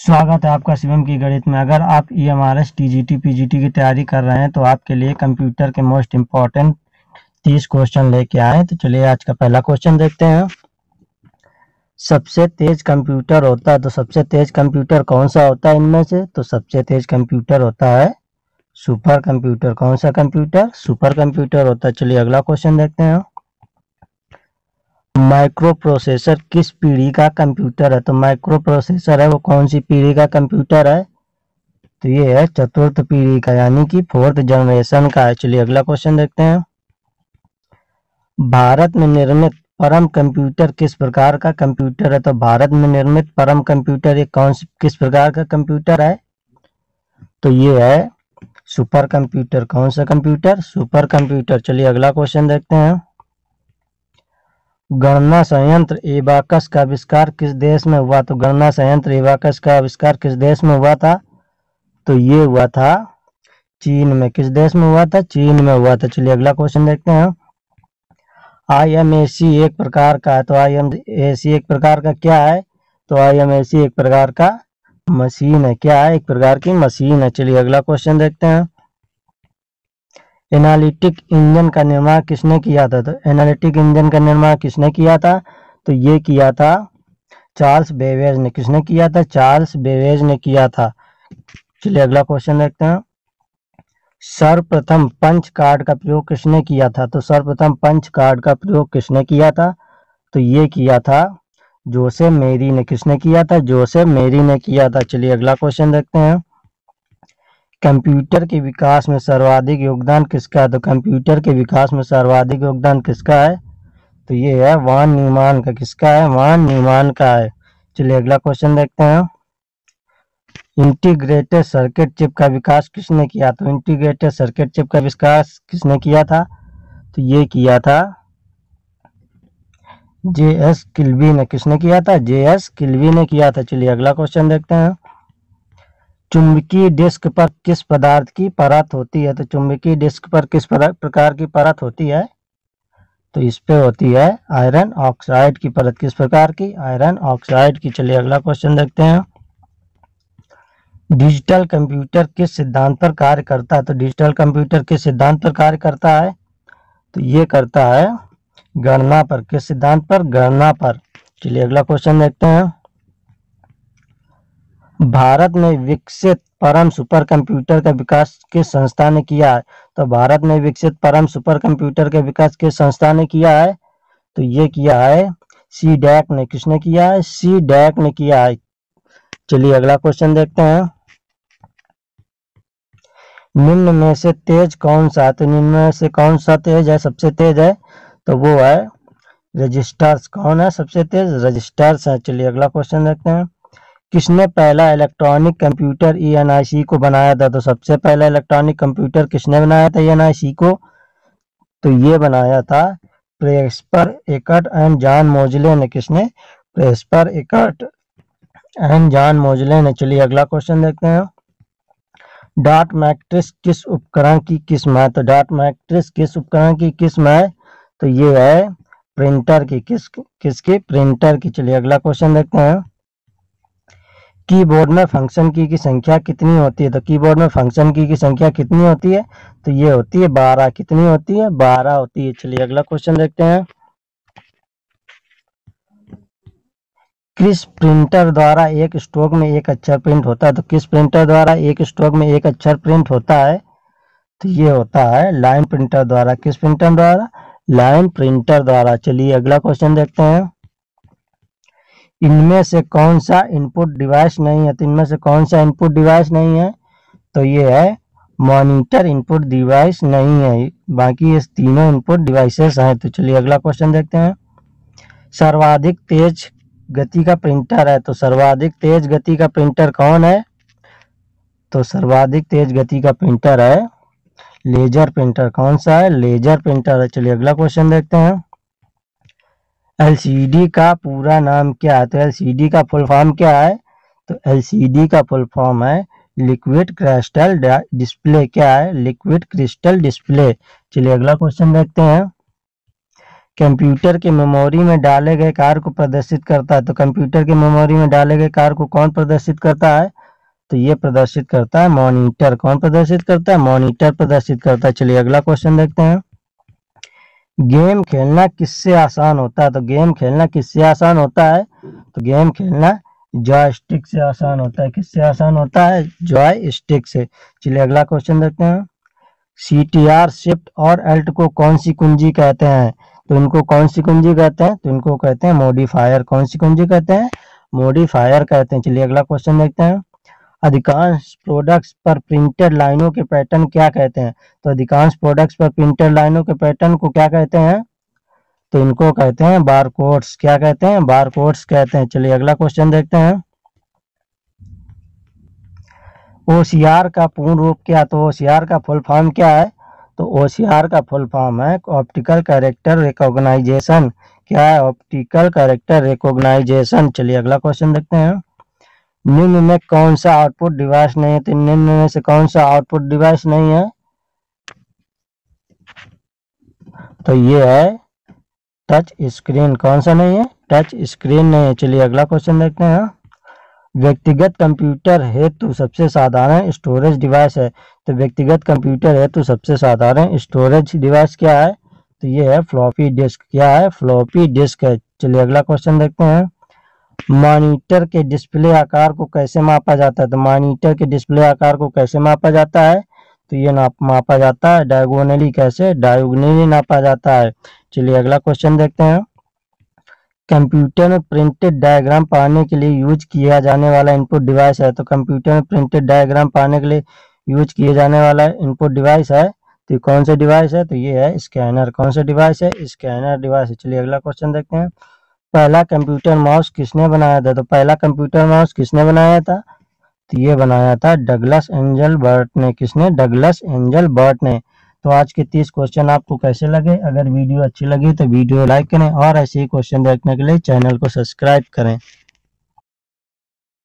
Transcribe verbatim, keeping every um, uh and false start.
स्वागत है आपका शिवम की गणित में। अगर आप E M R S, T G T, P G T की तैयारी कर रहे हैं तो आपके लिए कंप्यूटर के मोस्ट इम्पॉर्टेंट तीस क्वेश्चन लेके आए। तो चलिए आज का पहला क्वेश्चन देखते हैं। सबसे तेज कंप्यूटर होता है तो सबसे तेज कंप्यूटर कौन सा होता है इनमें से? तो सबसे तेज कंप्यूटर होता है सुपर कंप्यूटर। कौन सा कंप्यूटर? सुपर कंप्यूटर होता है। चलिए अगला क्वेश्चन देखते हैं। माइक्रो प्रोसेसर किस पीढ़ी का कंप्यूटर है? तो माइक्रो प्रोसेसर है वो कौन सी पीढ़ी का कंप्यूटर है? तो ये है चतुर्थ पीढ़ी का, यानी कि फोर्थ जनरेशन का है। चलिए अगला क्वेश्चन देखते हैं। भारत में निर्मित परम कंप्यूटर किस प्रकार का कंप्यूटर है? तो भारत में निर्मित परम कंप्यूटर ये कौन सी किस प्रकार का कंप्यूटर है? तो ये है सुपर कंप्यूटर। कौन सा कंप्यूटर? Super computer. चलिए अगला क्वेश्चन देखते हैं। गणना संयंत्र एबाकस का आविष्कार किस देश में हुआ? तो गणना संयंत्र एबाकस का आविष्कार किस देश में हुआ था? तो ये हुआ था चीन में। किस देश में हुआ था? चीन में हुआ था। चलिए अगला क्वेश्चन देखते हैं। आई एम ए सी एक प्रकार का है तो आई एम ए सी एक प्रकार का क्या है? तो आई एम ए सी एक प्रकार का मशीन है। क्या है? एक प्रकार की मशीन है। चलिए अगला क्वेश्चन देखते हैं। एनालिटिक इंजन का निर्माण किसने किया था? तो एनालिटिक इंजन का निर्माण किसने किया था? तो ये किया था चार्ल्स बेबेज ने। किसने किया था? चार्ल्स बेबेज ने किया था। चलिए अगला क्वेश्चन देखते हैं। सर्वप्रथम पंच कार्ड का प्रयोग किसने किया था? तो सर्वप्रथम पंच कार्ड का प्रयोग किसने किया था? तो ये किया था जोसेफ मेरी ने। किसने किया था? जोसेफ मेरी ने किया था। चलिए अगला क्वेश्चन देखते हैं। कंप्यूटर के विकास में सर्वाधिक योगदान किसका है? तो कंप्यूटर के विकास में सर्वाधिक योगदान किसका है? तो ये है वान न्यूमान का। किसका है? वान न्यूमान का है। चलिए अगला क्वेश्चन देखते हैं। इंटीग्रेटेड सर्किट चिप का विकास किसने किया? तो इंटीग्रेटेड सर्किट चिप का विकास किसने किया था? तो ये किया था जे एस किल्वी ने। किसने किया था? जे एस किल्वी ने किया था। चलिए अगला क्वेश्चन देखते हैं। चुंबकीय डिस्क पर किस पदार्थ की परत होती है? तो चुंबकीय डिस्क पर किस प्रकार की परत होती है? तो इस पे होती है आयरन ऑक्साइड की परत। किस प्रकार की? आयरन ऑक्साइड की। चलिए अगला क्वेश्चन देखते हैं। डिजिटल कंप्यूटर किस सिद्धांत पर कार्य करता है? तो डिजिटल कंप्यूटर किस सिद्धांत पर कार्य करता है? तो ये करता है गणना पर। किस सिद्धांत पर? गणना पर। चलिए अगला क्वेश्चन देखते हैं। भारत में विकसित परम सुपर कंप्यूटर का विकास किस संस्था ने किया है? तो भारत में विकसित परम सुपर कंप्यूटर का विकास किस संस्था ने किया है? तो ये किया है सी डैक ने। किसने किया है? सी डैक ने किया है। चलिए अगला क्वेश्चन देखते हैं। निम्न में से तेज कौन सा है? तो निम्न में से कौन सा तेज है? सबसे तेज है तो वो है रजिस्टर्स। कौन है सबसे तेज? रजिस्टर्स है। चलिए अगला क्वेश्चन देखते हैं। किसने पहला electronic computer E N I C को बनाया था? तो सबसे पहला इलेक्ट्रॉनिक कंप्यूटर किसने बनाया था ई एन आई सी को? तो ये बनाया था प्रेस्पर एकर्ट एंड जॉन मोजले ने। किसने? प्रेस्पर एकर्ट एंड जॉन मोजले ने। चलिए अगला क्वेश्चन देखते हैं। डॉट मैट्रिक्स किस उपकरण की किस्म है? तो डॉट मैट्रिक्स किस उपकरण की किस्म है? तो ये है प्रिंटर की। किस किसकी? प्रिंटर की। चलिए अगला क्वेश्चन देखते हैं। कीबोर्ड में फंक्शन की की संख्या कितनी होती है? तो कीबोर्ड में फंक्शन की की संख्या कितनी होती है? तो ये होती है बारह। कितनी होती है? बारह होती है। चलिए अगला क्वेश्चन देखते हैं। किस प्रिंटर द्वारा एक स्ट्रोक में एक अक्षर प्रिंट होता है? तो किस प्रिंटर द्वारा एक स्ट्रोक में एक अक्षर प्रिंट होता है? तो ये होता है लाइन प्रिंटर द्वारा। किस प्रिंटर द्वारा? लाइन प्रिंटर द्वारा। चलिए अगला क्वेश्चन देखते हैं। इनमें से कौन सा इनपुट डिवाइस नहीं है? तो इनमें से कौन सा इनपुट डिवाइस नहीं है? तो ये है मॉनिटर इनपुट डिवाइस नहीं है। बाकी ये तीनों इनपुट डिवाइसेस हैं। तो चलिए अगला क्वेश्चन देखते हैं। सर्वाधिक तेज गति का प्रिंटर है तो सर्वाधिक तेज गति का प्रिंटर कौन है? तो सर्वाधिक तेज गति का प्रिंटर है लेजर प्रिंटर। कौन सा है? लेजर प्रिंटर है। चलिए अगला क्वेश्चन देखते हैं। एलसीडी का पूरा नाम क्या है? तो एलसीडी का फुल फॉर्म क्या है? तो एलसीडी का फुल फॉर्म है लिक्विड क्रिस्टल डिस्प्ले। क्या है? Liquid crystal display. चलिए अगला क्वेश्चन देखते हैं। कंप्यूटर के मेमोरी में डाले गए कार्य को प्रदर्शित करता है। तो कंप्यूटर के मेमोरी में डाले गए कार्य को कौन प्रदर्शित करता है? तो ये प्रदर्शित करता है मॉनिटर। कौन प्रदर्शित करता है? मॉनिटर प्रदर्शित करता है। चलिए अगला क्वेश्चन देखते हैं। गेम खेलना किससे आसान होता है? तो गेम खेलना किससे आसान होता है? तो गेम खेलना जॉयस्टिक से आसान होता है। किससे आसान होता है? जॉयस्टिक से। चलिए अगला क्वेश्चन देखते हैं। सी टी आर, शिफ्ट और अल्ट को कौन सी कुंजी कहते हैं? तो इनको कौन सी कुंजी कहते हैं? तो इनको कहते हैं मॉडिफायर। कौन सी कुंजी कहते हैं? मॉडिफायर कहते हैं। चलिए अगला क्वेश्चन देखते हैं। अधिकांश प्रोडक्ट्स पर प्रिंटेड लाइनों के पैटर्न क्या कहते हैं? तो अधिकांश प्रोडक्ट्स पर प्रिंटेड लाइनों के पैटर्न को क्या कहते हैं? तो इनको कहते हैं बारकोड्स। क्या कहते हैं? बारकोड्स कहते हैं। चलिए अगला क्वेश्चन देखते हैं। ओ सी आर का पूर्ण रूप क्या? तो ओ सी आर का फुल फॉर्म क्या है? तो ओ सी आर का फुल फॉर्म है ऑप्टिकल कैरेक्टर रिकॉग्नाइजेशन। क्या है? Optical character recognition. चलिए अगला क्वेश्चन देखते हैं। निम्न में कौन सा आउटपुट डिवाइस नहीं है? तो निम्न में से कौन सा आउटपुट डिवाइस नहीं है? तो ये है टच स्क्रीन। कौन सा नहीं है? टच स्क्रीन नहीं है। चलिए अगला क्वेश्चन देखते हैं। व्यक्तिगत कंप्यूटर हेतु सबसे साधारण स्टोरेज डिवाइस है। तो व्यक्तिगत कंप्यूटर हेतु सबसे साधारण स्टोरेज डिवाइस क्या है? तो ये है फ्लॉपी डिस्क। क्या है? फ्लॉपी डिस्क है। चलिए अगला क्वेश्चन देखते हैं। मॉनिटर के डिस्प्ले आकार को कैसे मापा जाता है? तो मॉनिटर के डिस्प्ले आकार को कैसे मापा जाता है? तो ये नाप मापा जाता है डायगोनली। कैसे? डायगोनली नापा जाता है। चलिए अगला क्वेश्चन देखते हैं। कंप्यूटर में प्रिंटेड डायग्राम पढ़ने के लिए यूज किया जाने वाला इनपुट डिवाइस है। तो कंप्यूटर में प्रिंटेड डायग्राम पढ़ने के लिए यूज किए जाने वाला इनपुट डिवाइस है। तो कौन सा डिवाइस है? तो ये है स्कैनर। कौन सा डिवाइस है? स्कैनर डिवाइस है। चलिए अगला क्वेश्चन देखते हैं। पहला कंप्यूटर माउस किसने बनाया था? तो पहला कंप्यूटर माउस किसने बनाया था? तो ये बनाया था डगलस एंजल बर्ट ने। किसने? डगलस एंजल बर्ट ने। तो आज के तीस क्वेश्चन आपको कैसे लगे? अगर वीडियो अच्छी लगी तो वीडियो लाइक करें और ऐसे ही क्वेश्चन देखने के लिए चैनल को सब्सक्राइब करें।